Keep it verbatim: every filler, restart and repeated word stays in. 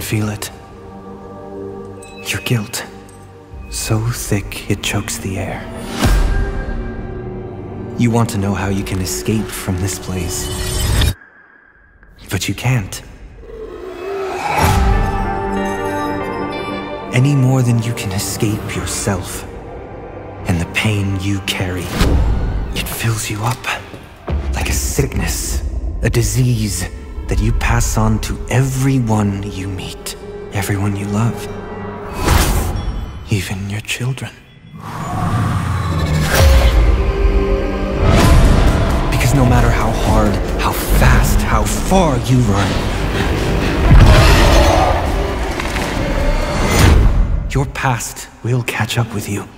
feel it. Your guilt, so thick it chokes the air. You want to know how you can escape from this place, but you can't. Any more than you can escape yourself and the pain you carry. It fills you up like a sickness, a disease that you pass on to everyone you meet, everyone you love, even your children. Because no matter how hard, how fast, how far you run, your past will catch up with you.